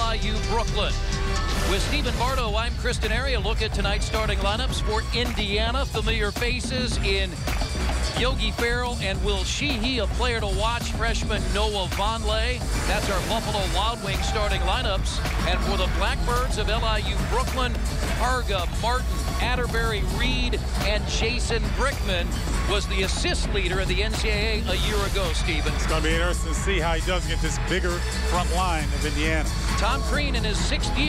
LIU Brooklyn. With Stephen Bardo, I'm Kristen Area. Look at tonight's starting lineups for Indiana. Familiar faces in Yogi Ferrell and Will Sheehy, a player to watch, freshman Noah Vonleh. That's our Buffalo Wild Wings starting lineups. And for the Blackbirds of LIU Brooklyn, Harga, Martin, Atterbury, Reed, and Jason Brickman was the assist leader in the NCAA a year ago, Stephen. It's going to be interesting to see how he does against this bigger front line of Indiana. Tom Crean in his 6th year.